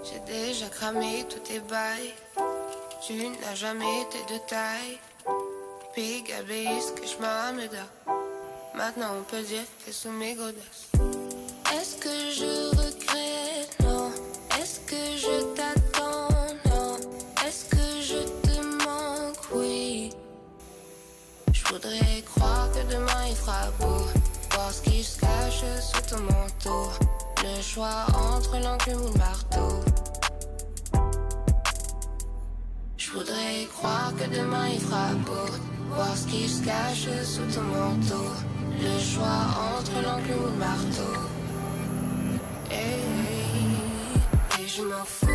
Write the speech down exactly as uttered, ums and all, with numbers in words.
J'ai déjà cramé tous tes bails. Tu n'as jamais été de taille. Big abéiste que je m'amène. Maintenant on peut dire que t'es sous mes godasses. Est-ce que je regrette? Non. Est-ce que je t'attends? Non. Est-ce que je te manque? Oui. Je voudrais croire que demain il fera beau. Voir ce qui se cache sous ton manteau. Le choix entre l'enclume ou le marteau. Je voudrais croire que demain il fera beau. Voir ce qui se cache sous ton manteau. Le choix entre l'enclume ou le marteau. Et, et je m'en fous.